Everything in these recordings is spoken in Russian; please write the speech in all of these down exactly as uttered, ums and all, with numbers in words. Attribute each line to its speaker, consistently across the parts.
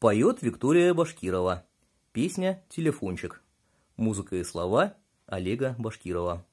Speaker 1: Поет Виктория Башкирова. Песня «Телефончик». Музыка и слова Олега Башкирова.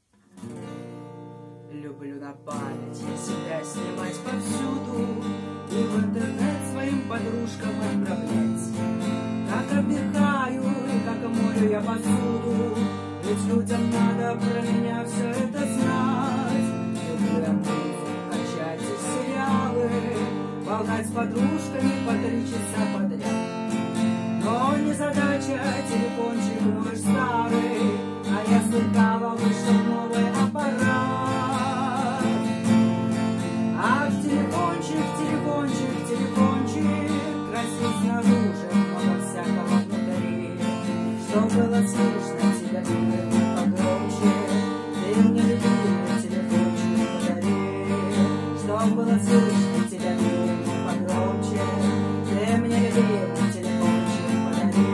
Speaker 2: Люблю на память я себя снимать повсюду и в интернет своим подружкам отправлять. Как отдыхаю и как мою я посуду, ведь людям надо про меня все это знать. Люблю я музыку, качать и сериалы, болтать с подружками по три часа подряд. Но не задача, телефончик мой старый, а я слыхала, вышел новый аппарат. Ах, телефончик, телефончик, телефончик, красив снаружи, много всякого внутри. Что было слышно, тебя любимый погромче, ты мне любимый телефончик подари. Что было слышно, тебя любимый погромче, ты мне любимый телефончик подари.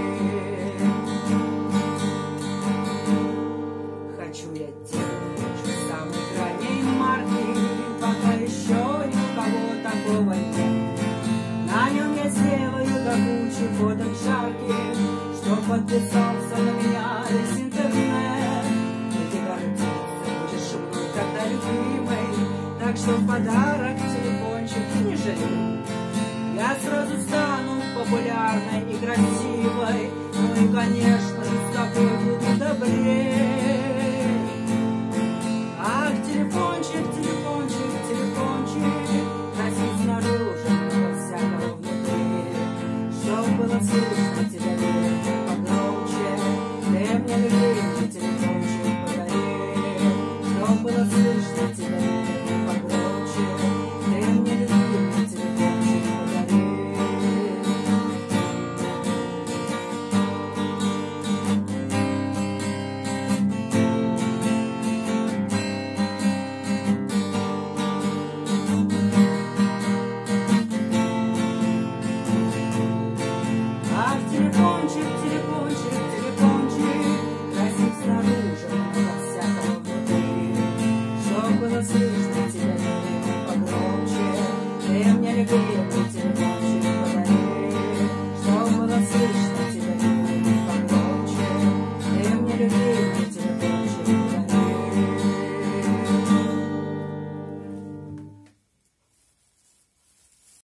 Speaker 2: Хочу я телефончик самой крайней марки, пока еще ни у кого такого нет. На нем я сделаю до кучи фоток жарких, что подписался на меня весь интернет. И ты гордиться будешь мной, когда любимый, так что в подарок телефончик не жалей. Я сразу стану популярной и красивой, ну и, конечно же, с тобой буду добрее. Ах, телефончик, телефончик, телефончик, красив снаружи, много всякого внутри. Что было слышно,